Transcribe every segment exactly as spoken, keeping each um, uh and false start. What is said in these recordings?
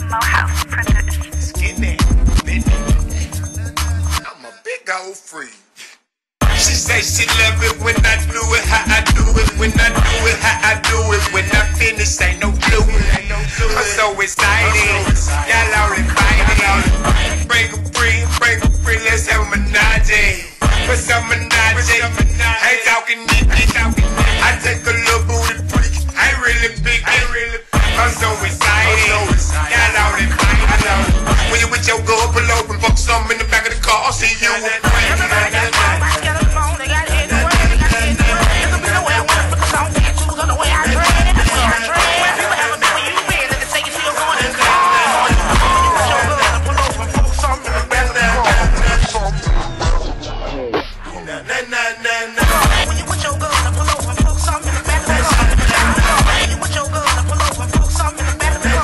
Mohouse Production. Skinny, big. I'm a big old freak. She say she love it when I do it, how I do it, when I do it, how I do it. When I finish, ain't no blue. I'm so excited, y'all all invited. Break a free, break a free, let's have a menage. What's up, menage? Ain't talking nitty, I take a little booty freak. I ain't really big, I ain't really big. I'm so excited, y'all all invited. When you with your girl, pull over and fuck something in the back of the car, I'll see you. Everybody got a phone, I got a phone, they got it in the world, they got it in the world. It could be the way I want it, because I don't get shoes on the way I dress, the way I dress. People haven't been where you been, they can take it to your going and go. Show good and pull over and fuck something in the back of the car. Nah, nah, nah, nah, nah. When you with your girl and pull over and fuck something in the back of the car. When you with your girl and pull over and fuck something in the back of the car.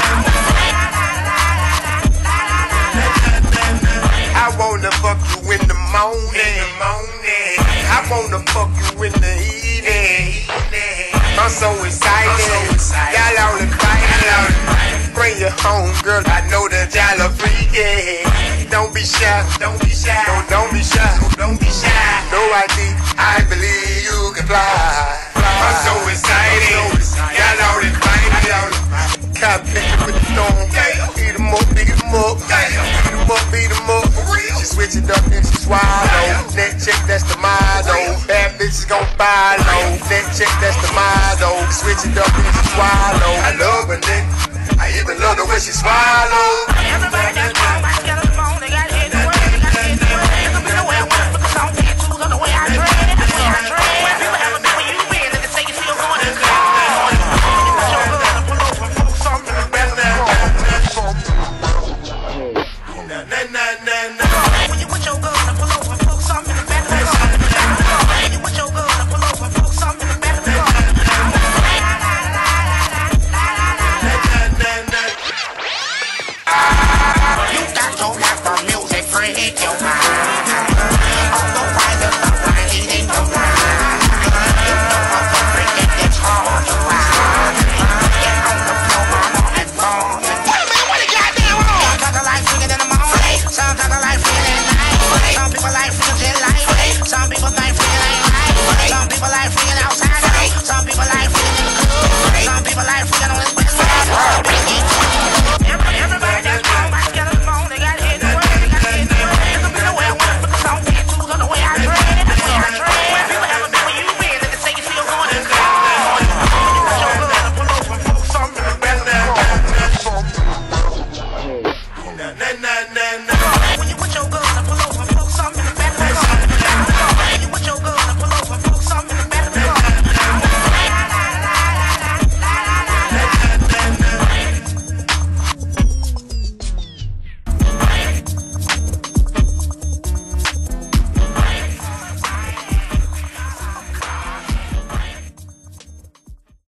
I wanna fuck you in the morning, morning. I wanna fuck you in the evening. I'm so excited, y'all all invited. Bring you home, girl. I know that y'all are freaky. Don't be shy, don't be shy, don't, don't be shy, don't be shy. No I D, I believe you can fly. I'm so excited, y'all all invited. Cop picture with the storm. Beat 'em up, beat 'em up, beat 'em up, beat 'em up. She switch it up and she swallow. Neck check, that's the motto. Bad bitches gon' follow. Neck check, that's the motto. Switch it up and she swallow. I love her neck, I even love the way she swallow. Everybody got a phone, I got a phone, they got it in the world, they got it in the world. It could be the way I want it, because I don't get shoes on the way I dress, the way I dress. People haven't been where you been, they can take it to your going and go. Show good and pull over and fuck something in the back of the car. Nah, nah, nah, nah, nah. When you with your girl and pull over and fuck something in the back of the car. When you with your girl and pull over and fuck something in the back of the car. You got your mouth for music, freak. Your